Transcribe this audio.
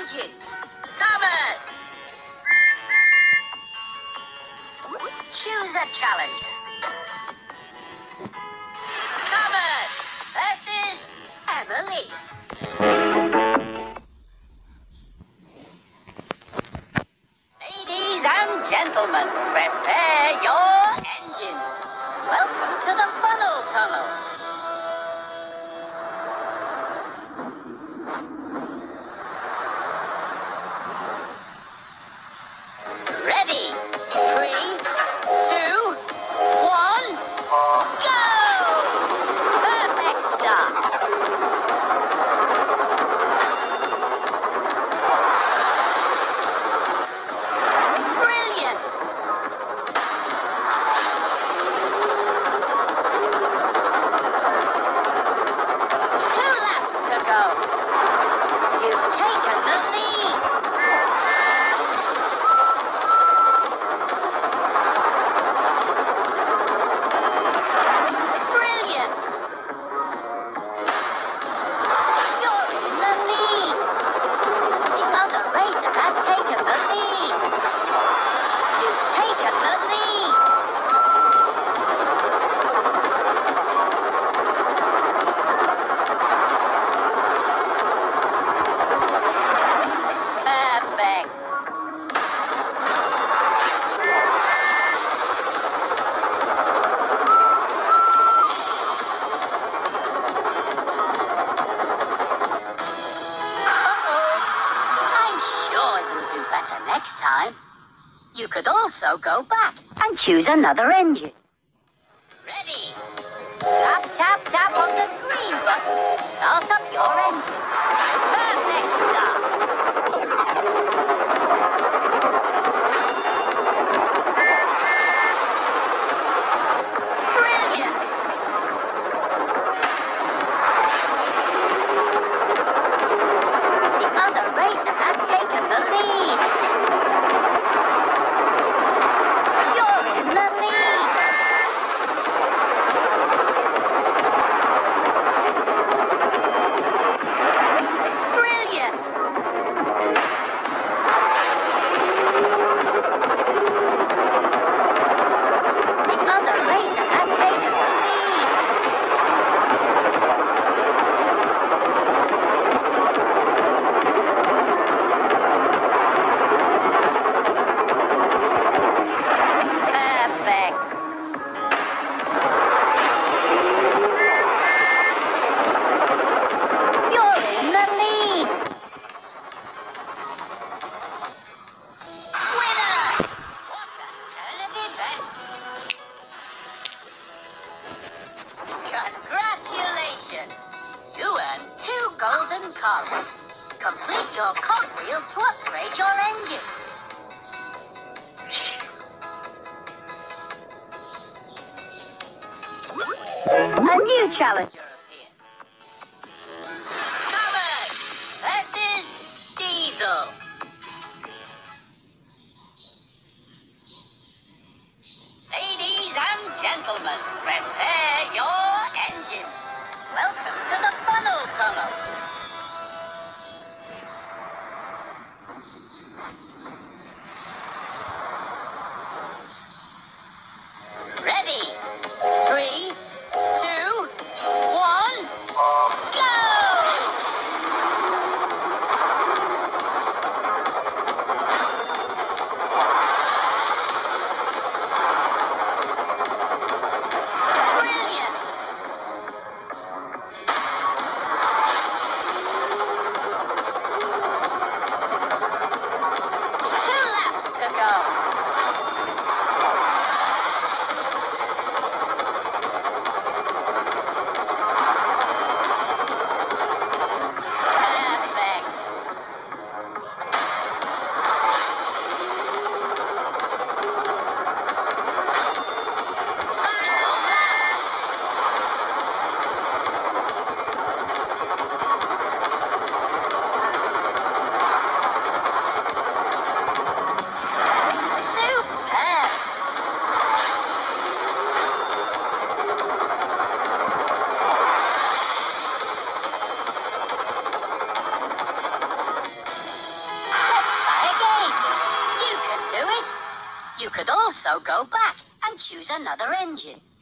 engine. Thomas! Choose a challenger. Thomas versus Emily. Ladies and gentlemen, prepare your engines. Welcome to the funnel tunnel. Ready? 3, 2, 1, go! Perfect start. Brilliant. Two laps to go. You've taken the lead. Brilliant. You're in the lead. The other racer has taken the lead. You've taken the lead. Perfect. Uh-oh. I'm sure you'll do better next time. You could also go back and choose another engine. Ready? Tap, tap, tap on the green button. Start up your engine. Perfect start. Brilliant. The other racer has taken the lead. You're in the lead. Brilliant. The other racer has taken the lead. Perfect. You're in the lead. Winner! What a turn of events. Congratulations! You earned 2 golden cogs. Complete your cogwheel to upgrade your engine. A new challenger appears. Thomas versus Diesel. Ladies and gentlemen, prepare your engine. Welcome to the funnel tunnel. Ready? 3, 2, 1, go! Brilliant! You could also go back and choose another engine.